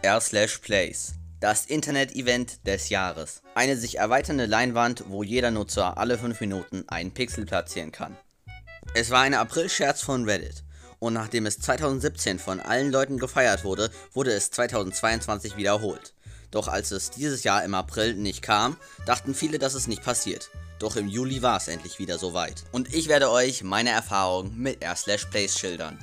r/plays, das Internet-Event des Jahres. Eine sich erweiternde Leinwand, wo jeder Nutzer alle 5 Minuten einen Pixel platzieren kann. Es war ein April-Scherz von Reddit und nachdem es 2017 von allen Leuten gefeiert wurde, wurde es 2022 wiederholt. Doch als es dieses Jahr im April nicht kam, dachten viele, dass es nicht passiert. Doch im Juli war es endlich wieder soweit. Und ich werde euch meine Erfahrungen mit r/plays schildern.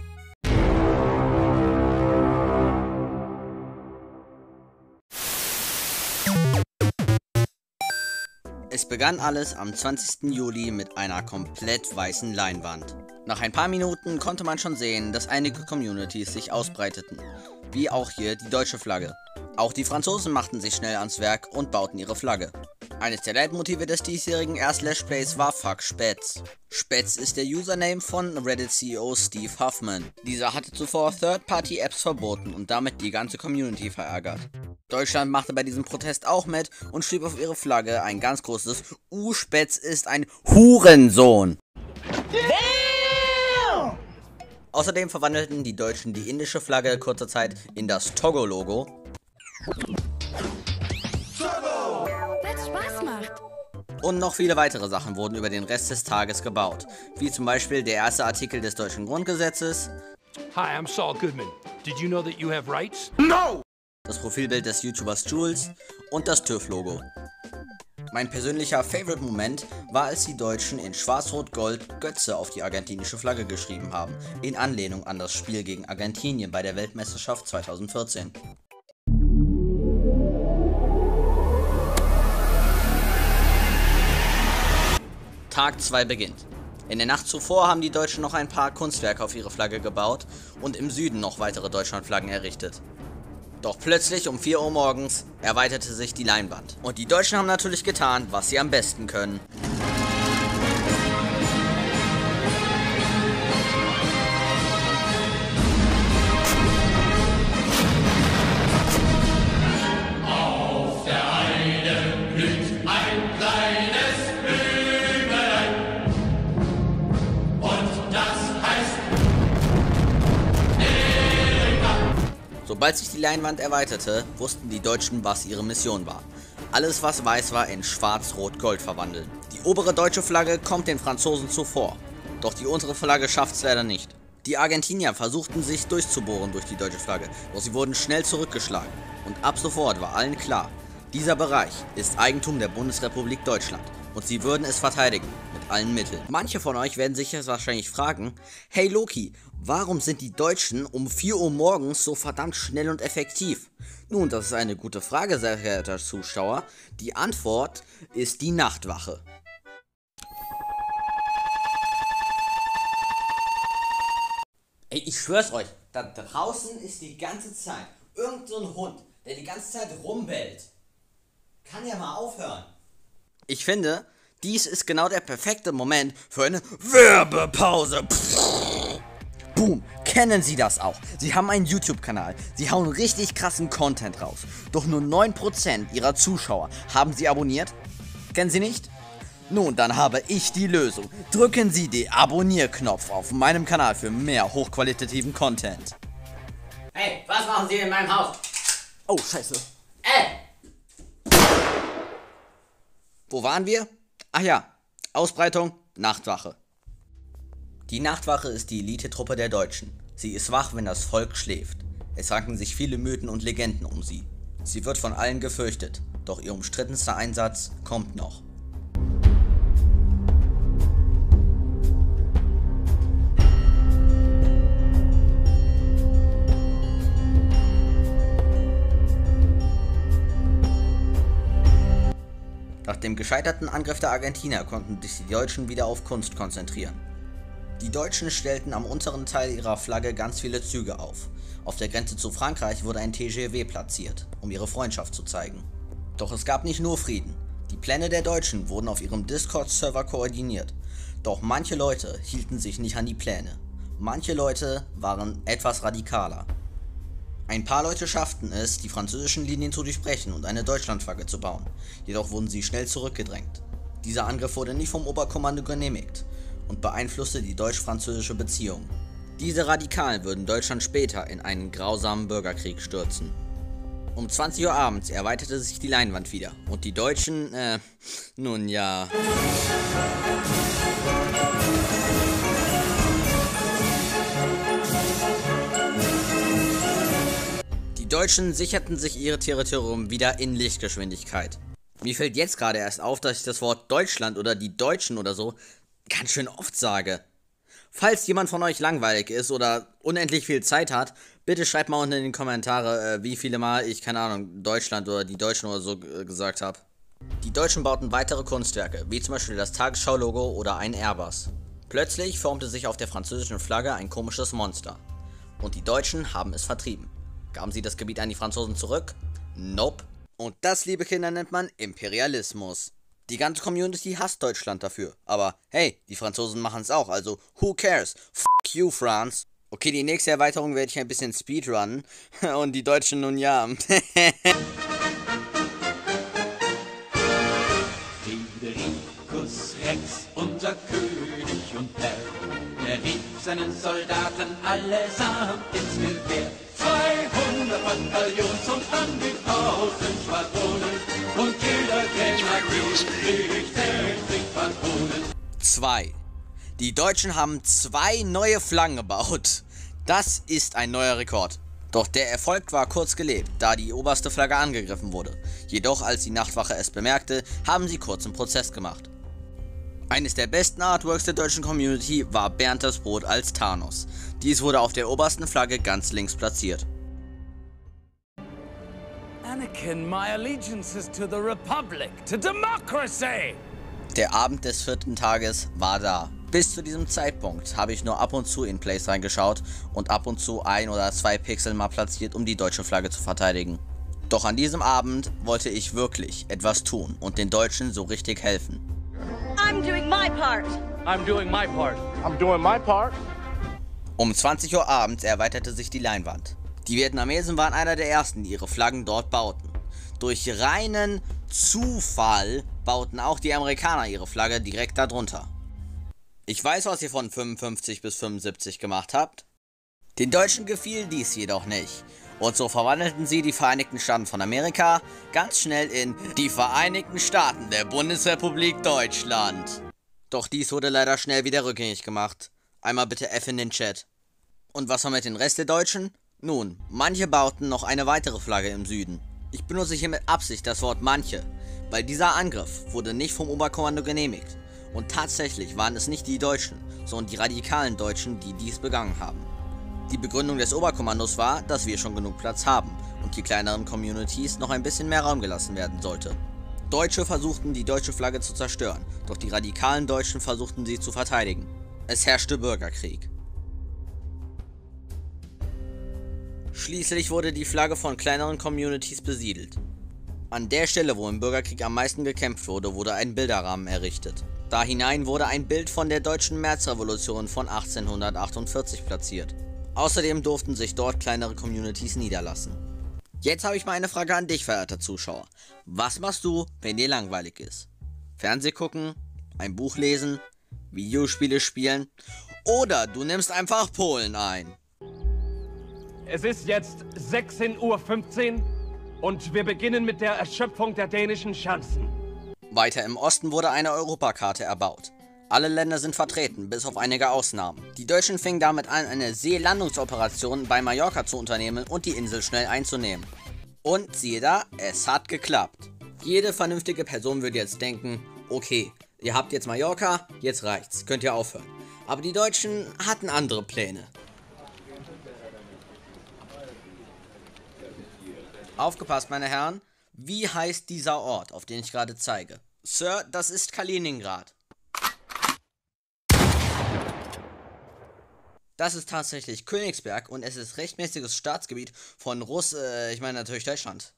Es begann alles am 20. Juli mit einer komplett weißen Leinwand. Nach ein paar Minuten konnte man schon sehen, dass einige Communities sich ausbreiteten, wie auch hier die deutsche Flagge. Auch die Franzosen machten sich schnell ans Werk und bauten ihre Flagge. Eines der Leitmotive des diesjährigen r/plays war Fuck Spätz. Spätz ist der Username von Reddit-CEO Steve Huffman. Dieser hatte zuvor Third-Party-Apps verboten und damit die ganze Community verärgert. Deutschland machte bei diesem Protest auch mit und schrieb auf ihre Flagge ein ganz großes Spätz ist ein Hurensohn. Damn! Außerdem verwandelten die Deutschen die indische Flagge kurzer Zeit in das Togo-Logo. Was Spaß macht. Und noch viele weitere Sachen wurden über den Rest des Tages gebaut, wie zum Beispiel der erste Artikel des deutschen Grundgesetzes. Hi, I'm Saul Goodman. Did you know that you have rights? No! Das Profilbild des YouTubers Jules und das TÜV-Logo. Mein persönlicher Favorite-Moment war, als die Deutschen in Schwarz-Rot-Gold Götze auf die argentinische Flagge geschrieben haben, in Anlehnung an das Spiel gegen Argentinien bei der Weltmeisterschaft 2014. Tag 2 beginnt. In der Nacht zuvor haben die Deutschen noch ein paar Kunstwerke auf ihre Flagge gebaut und im Süden noch weitere Deutschlandflaggen errichtet. Doch plötzlich um 4 Uhr morgens erweiterte sich die Leinwand. Und die Deutschen haben natürlich getan, was sie am besten können. Auf der Heide blüht ein kleines Blümelein. Und das heißt Erika. Sobald sich die Leinwand erweiterte, wussten die Deutschen, was ihre Mission war. Alles, was weiß war, in Schwarz-Rot-Gold verwandeln. Die obere deutsche Flagge kommt den Franzosen zuvor, doch die untere Flagge schafft es leider nicht. Die Argentinier versuchten sich durchzubohren durch die deutsche Flagge, doch sie wurden schnell zurückgeschlagen. Und ab sofort war allen klar, dieser Bereich ist Eigentum der Bundesrepublik Deutschland und sie würden es verteidigen, mit allen Mitteln. Manche von euch werden sich jetzt wahrscheinlich fragen, hey Loki, warum sind die Deutschen um 4 Uhr morgens so verdammt schnell und effektiv? Nun, das ist eine gute Frage, sehr geehrter Zuschauer. Die Antwort ist die Nachtwache. Ey, ich schwör's euch, da draußen ist die ganze Zeit irgend so ein Hund, der die ganze Zeit rumbellt. Kann ja mal aufhören. Ich finde, dies ist genau der perfekte Moment für eine Werbepause. Boom, kennen Sie das auch? Sie haben einen YouTube-Kanal, Sie hauen richtig krassen Content raus. Doch nur 9% Ihrer Zuschauer haben Sie abonniert? Kennen Sie nicht? Nun, dann habe ich die Lösung. Drücken Sie den Abonnier-Knopf auf meinem Kanal für mehr hochqualitativen Content. Hey, was machen Sie in meinem Haus? Oh, scheiße. Wo waren wir? Ach ja, Ausbreitung, Nachtwache. Die Nachtwache ist die Elitetruppe der Deutschen. Sie ist wach, wenn das Volk schläft. Es ranken sich viele Mythen und Legenden um sie. Sie wird von allen gefürchtet, doch ihr umstrittenster Einsatz kommt noch. Nach dem gescheiterten Angriff der Argentinier konnten sich die Deutschen wieder auf Kunst konzentrieren. Die Deutschen stellten am unteren Teil ihrer Flagge ganz viele Züge auf. Auf der Grenze zu Frankreich wurde ein TGV platziert, um ihre Freundschaft zu zeigen. Doch es gab nicht nur Frieden. Die Pläne der Deutschen wurden auf ihrem Discord-Server koordiniert. Doch manche Leute hielten sich nicht an die Pläne. Manche Leute waren etwas radikaler. Ein paar Leute schafften es, die französischen Linien zu durchbrechen und eine Deutschlandflagge zu bauen. Jedoch wurden sie schnell zurückgedrängt. Dieser Angriff wurde nicht vom Oberkommando genehmigt und beeinflusste die deutsch-französische Beziehung. Diese Radikalen würden Deutschland später in einen grausamen Bürgerkrieg stürzen. Um 20 Uhr abends erweiterte sich die Leinwand wieder und die Deutschen, nun ja. Die Deutschen sicherten sich ihr Territorium wieder in Lichtgeschwindigkeit. Mir fällt jetzt gerade erst auf, dass ich das Wort Deutschland oder die Deutschen oder so ganz schön oft sage. Falls jemand von euch langweilig ist oder unendlich viel Zeit hat, bitte schreibt mal unten in die Kommentare, wie viele Mal ich, keine Ahnung, Deutschland oder die Deutschen oder so gesagt habe. Die Deutschen bauten weitere Kunstwerke, wie zum Beispiel das Tagesschau-Logo oder ein Airbus. Plötzlich formte sich auf der französischen Flagge ein komisches Monster. Und die Deutschen haben es vertrieben. Gaben sie das Gebiet an die Franzosen zurück? Nope. Und das, liebe Kinder, nennt man Imperialismus. Die ganze Community hasst Deutschland dafür. Aber hey, die Franzosen machen es auch, also who cares? Fuck you, France. Okay, die nächste Erweiterung werde ich ein bisschen speedrunnen. Und die Deutschen nun ja. Fridericus Rex, unser König und Herr, der rief seinen Soldaten allesamt ins Gewehr. 200 Bataillons und an die 1000 Schwadronen und jeder Grenadier kriegt 60 Patronen. 2. Die Deutschen haben 2 neue Flaggen gebaut. Das ist ein neuer Rekord. Doch der Erfolg war kurz gelebt, da die oberste Flagge angegriffen wurde. Jedoch, als die Nachtwache es bemerkte, haben sie kurzen Prozess gemacht. Eines der besten Artworks der deutschen Community war Bernd das Brot als Thanos. Dies wurde auf der obersten Flagge ganz links platziert. Anakin, my allegiance is to the Republic, to democracy! Der Abend des 4. Tages war da. Bis zu diesem Zeitpunkt habe ich nur ab und zu in Plays reingeschaut und ab und zu 1 oder 2 Pixel mal platziert, um die deutsche Flagge zu verteidigen. Doch an diesem Abend wollte ich wirklich etwas tun und den Deutschen so richtig helfen. I'm doing my part. I'm doing my part. I'm doing my part. Um 20 Uhr abends erweiterte sich die Leinwand. Die Vietnamesen waren einer der ersten, die ihre Flaggen dort bauten. Durch reinen Zufall bauten auch die Amerikaner ihre Flagge direkt darunter. Ich weiß, was ihr von 55 bis 75 gemacht habt. Den Deutschen gefiel dies jedoch nicht. Und so verwandelten sie die Vereinigten Staaten von Amerika ganz schnell in die Vereinigten Staaten der Bundesrepublik Deutschland. Doch dies wurde leider schnell wieder rückgängig gemacht. Einmal bitte F in den Chat. Und was war mit den Rest der Deutschen? Nun, manche bauten noch eine weitere Flagge im Süden. Ich benutze hier mit Absicht das Wort manche, weil dieser Angriff wurde nicht vom Oberkommando genehmigt. Und tatsächlich waren es nicht die Deutschen, sondern die radikalen Deutschen, die dies begangen haben. Die Begründung des Oberkommandos war, dass wir schon genug Platz haben und die kleineren Communities noch ein bisschen mehr Raum gelassen werden sollte. Deutsche versuchten, die deutsche Flagge zu zerstören, doch die radikalen Deutschen versuchten, sie zu verteidigen. Es herrschte Bürgerkrieg. Schließlich wurde die Flagge von kleineren Communities besiedelt. An der Stelle, wo im Bürgerkrieg am meisten gekämpft wurde, wurde ein Bilderrahmen errichtet. Da hinein wurde ein Bild von der deutschen Märzrevolution von 1848 platziert. Außerdem durften sich dort kleinere Communities niederlassen. Jetzt habe ich mal eine Frage an dich, verehrter Zuschauer. Was machst du, wenn dir langweilig ist? Fernseh gucken? Ein Buch lesen? Videospiele spielen? Oder du nimmst einfach Polen ein? Es ist jetzt 16:15 Uhr und wir beginnen mit der Erschöpfung der dänischen Schanzen. Weiter im Osten wurde eine Europakarte erbaut. Alle Länder sind vertreten, bis auf einige Ausnahmen. Die Deutschen fingen damit an, eine Seelandungsoperation bei Mallorca zu unternehmen und die Insel schnell einzunehmen. Und siehe da, es hat geklappt. Jede vernünftige Person würde jetzt denken, okay, ihr habt jetzt Mallorca, jetzt reicht's, könnt ihr aufhören. Aber die Deutschen hatten andere Pläne. Aufgepasst, meine Herren, wie heißt dieser Ort, auf den ich gerade zeige? Sir, das ist Kaliningrad. Das ist tatsächlich Königsberg und es ist rechtmäßiges Staatsgebiet von ich meine natürlich Deutschland.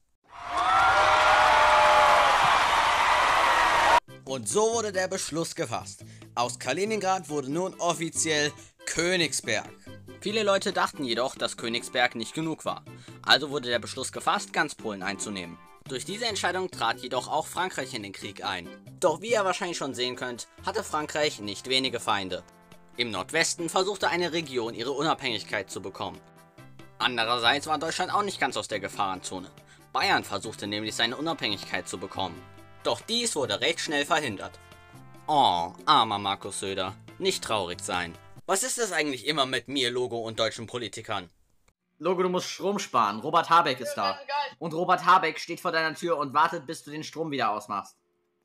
Und so wurde der Beschluss gefasst. Aus Kaliningrad wurde nun offiziell Königsberg. Viele Leute dachten jedoch, dass Königsberg nicht genug war. Also wurde der Beschluss gefasst, ganz Polen einzunehmen. Durch diese Entscheidung trat jedoch auch Frankreich in den Krieg ein. Doch wie ihr wahrscheinlich schon sehen könnt, hatte Frankreich nicht wenige Feinde. Im Nordwesten versuchte eine Region ihre Unabhängigkeit zu bekommen. Andererseits war Deutschland auch nicht ganz aus der Gefahrenzone. Bayern versuchte nämlich seine Unabhängigkeit zu bekommen. Doch dies wurde recht schnell verhindert. Oh, armer Markus Söder. Nicht traurig sein. Was ist das eigentlich immer mit mir, Logo und deutschen Politikern? Logo, du musst Strom sparen. Robert Habeck ist da. Und Robert Habeck steht vor deiner Tür und wartet, bis du den Strom wieder ausmachst.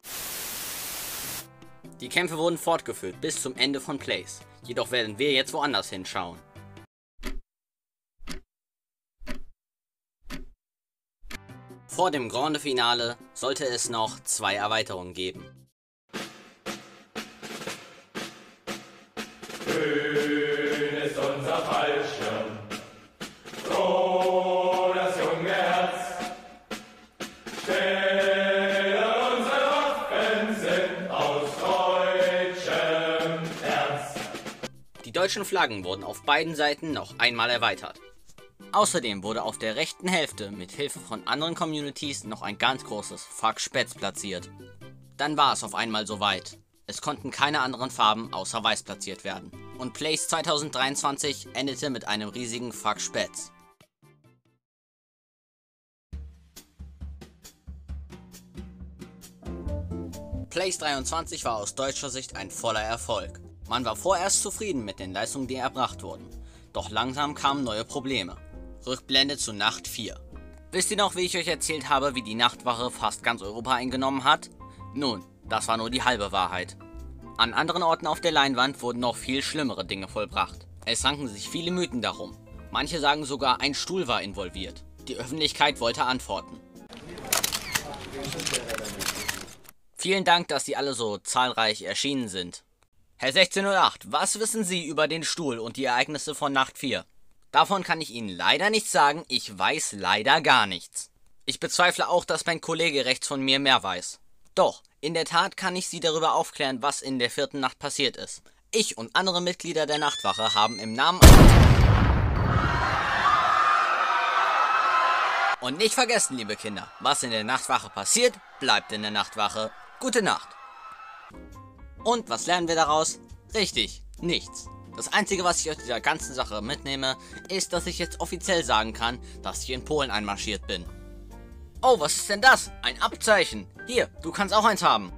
Die Kämpfe wurden fortgeführt bis zum Ende von Plays. Jedoch werden wir jetzt woanders hinschauen. Vor dem Grande Finale sollte es noch 2 Erweiterungen geben. Grün ist unser Fallschirm, froh das junge Herz. Stille unsere Waffen sind aus deutschem Erz. Die deutschen Flaggen wurden auf beiden Seiten noch einmal erweitert. Außerdem wurde auf der rechten Hälfte mit Hilfe von anderen Communities noch ein ganz großes Fuck Spätz platziert. Dann war es auf einmal soweit. Es konnten keine anderen Farben außer Weiß platziert werden. Und Plays 2023 endete mit einem riesigen Fuck Spätz. Plays 23 war aus deutscher Sicht ein voller Erfolg. Man war vorerst zufrieden mit den Leistungen, die erbracht wurden. Doch langsam kamen neue Probleme. Rückblende zu Nacht 4. Wisst ihr noch, wie ich euch erzählt habe, wie die Nachtwache fast ganz Europa eingenommen hat? Nun, das war nur die halbe Wahrheit. An anderen Orten auf der Leinwand wurden noch viel schlimmere Dinge vollbracht. Es ranken sich viele Mythen darum. Manche sagen sogar, ein Stuhl war involviert. Die Öffentlichkeit wollte antworten. Vielen Dank, dass Sie alle so zahlreich erschienen sind. Herr 1608, was wissen Sie über den Stuhl und die Ereignisse von Nacht 4? Davon kann ich Ihnen leider nichts sagen, ich weiß leider gar nichts. Ich bezweifle auch, dass mein Kollege rechts von mir mehr weiß. Doch, in der Tat kann ich Sie darüber aufklären, was in der 4. Nacht passiert ist. Ich und andere Mitglieder der Nachtwache haben im Namen... Und nicht vergessen, liebe Kinder, was in der Nachtwache passiert, bleibt in der Nachtwache. Gute Nacht. Und was lernen wir daraus? Richtig, nichts. Das Einzige, was ich aus dieser ganzen Sache mitnehme, ist, dass ich jetzt offiziell sagen kann, dass ich in Polen einmarschiert bin. Oh, was ist denn das? Ein Abzeichen. Hier, du kannst auch eins haben.